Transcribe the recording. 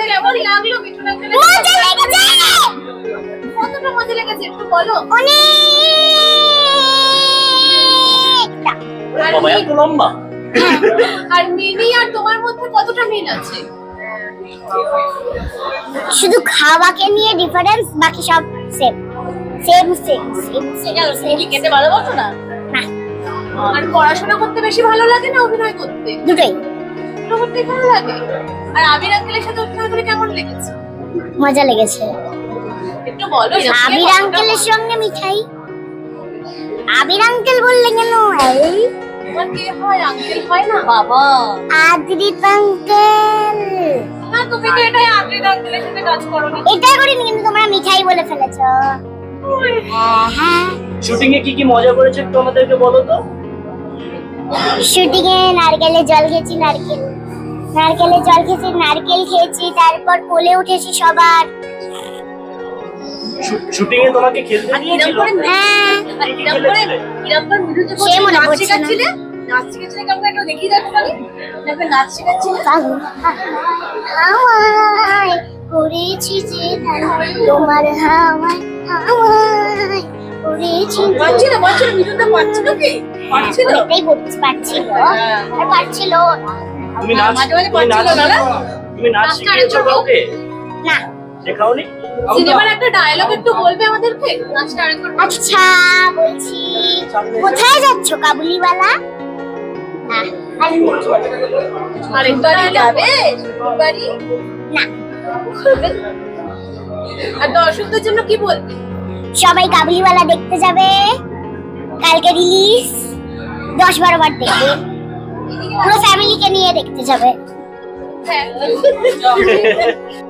কেমন লাগলো মিঠুন আঙ্কেল? কতটা মজা লেগেছে একটু বলো। অনেকটা। বাবা এত লম্বা। আর মিনি আর তোমার মধ্যে কতটা মিল আছে? শুধু খাওয়াকে নিয়ে ডিফারেন্স, বাকি সব same same same same same. কি খেতে ভালোবাসো না? না। আর পড়াশোনা করতে বেশি ভালো লাগে না অভিনয় করতে? দুটোই। দুটো করতেই ভালো লাগে। আর আবির আঙ্কেলের সাথে অভিনয় করে কেমন লেগেছে? মজা লেগেছে। একটু বলো। আবির আঙ্কেলের সঙ্গে মিঠাই। আবির আঙ্কেল বললে কেন? এই তোমার কে হয়? আঙ্কেল হয় না বাবা? আদ্রিত আঙ্কেল। না তুমি তো এটাই আদ্রিত আঙ্কেলের সাথে কাজ করোনি। এটাই করিনি, কিন্তু তোমরা মিঠাই বলে ফেলেছো। হ্যাঁ। শুটিং এ কি কি মজা করেছে একটু আমাদেরকে বলো তো। শুটিং এ নারকেলের জল খেয়েছি, নারকেল খেয়েছি, তারপর কোলে উঠেছি সবার। শুটিং এ তোমাকে খেলতে দিয়েছিল? হ্যাঁ। ইরামপুর মিঠুনকে বলছি নাচ শেখাচ্ছিলে? নাচ শেখাচ্ছিলে কেমন একটু দেখিয়ে দাও তাহলে। দেখো নাচ শেখাচ্ছিলে। হাওয়ায় করেছি যে তোমার হাওয়ায় করেছি। পাচ্ছিল মিঠুনটা পাচ্ছিল কি? পাচ্ছিল। এটাই বলছি, পাচ্ছিল আর পাচ্ছিল। তুমি নাচ শিখিয়েছো কাউকে? না। শেখাওনি? সিনেমার একটা ডায়লগ একটু বলবে আমাদেরকে? নাচটা আরেকবার। আচ্ছা বলছি। কোথায় যাচ্ছ কাবুলিওয়ালা? আরেকবারই যাবে? বাড়ি না। আর দর্শকদের জন্য কি বলবে? সবাই কাবুলিওয়ালা দেখতে যাবে। কালকে রিলিজ, 10-12 বার দেখবে। পুরো ফ্যামিলিকে নিয়ে দেখতে যাবে। হ্যাঁ।